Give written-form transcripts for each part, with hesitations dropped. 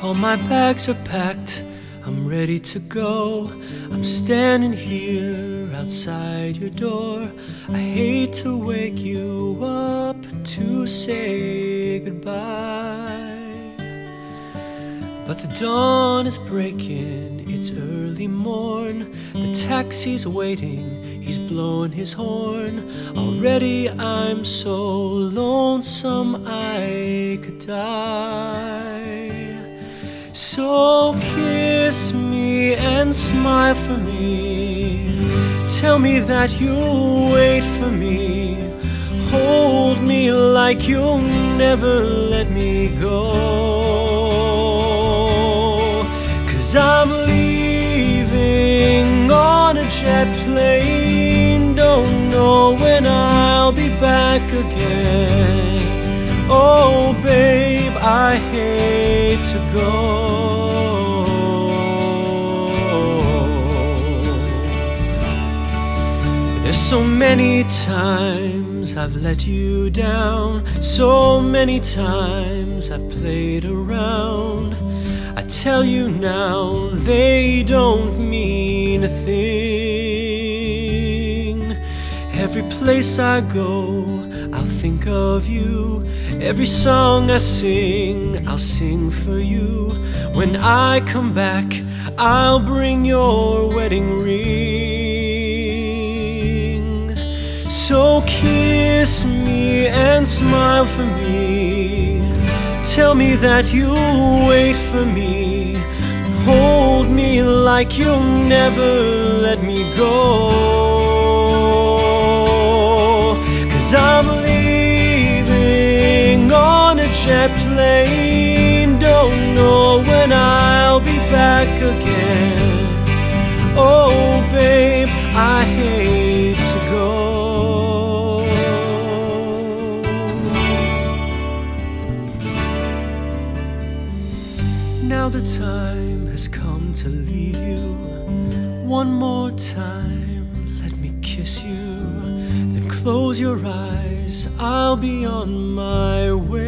All my bags are packed, I'm ready to go. I'm standing here outside your door. I hate to wake you up to say goodbye, but the dawn is breaking, it's early morn. The taxi's waiting, he's blowing his horn. Already I'm so lonesome I could die. So kiss me and smile for me. Tell me that you'll wait for me. Hold me like you'll never let me go. 'Cause I'm leaving on a jet plane. Don't know when I'll be back again. Oh babe, I hate to go. There's so many times I've let you down. So many times I've played around. I tell you now, they don't mean a thing. Every place I go, I'll think of you. Every song I sing, I'll sing for you. When I come back, I'll bring your wedding ring. So kiss me and smile for me. Tell me that you'll wait for me. Hold me like you'll never let me go. 'Cause I'm leaving on a jet plane. Don't know when I'll be back again. Oh babe, I hate to go. Now the time has come to leave you. One more time, let me kiss you. Then close your eyes, I'll be on my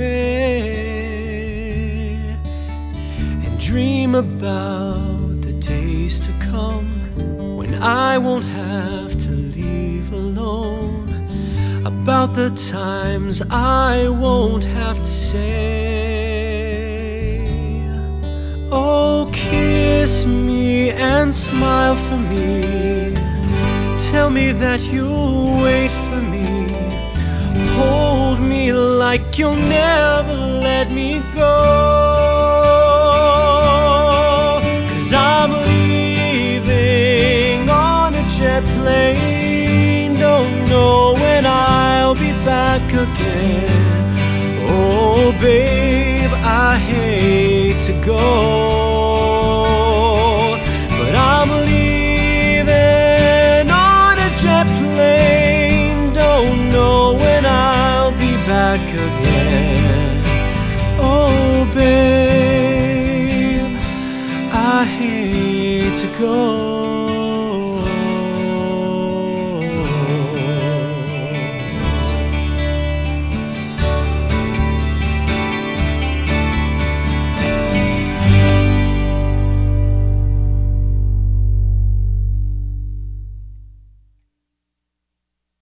way. And dream about the days to come, when I won't have to leave alone. About the times I won't have to say, oh, kiss me and smile for me. Tell me that you'll wait for me. Hold me like you'll never let me go. 'Cause I'm leaving on a jet plane. Don't know when I'll be back again. Oh babe, I hate to go, but I'm leaving on a jet plane. Don't know when I'll be back again. Oh babe, I hate to go.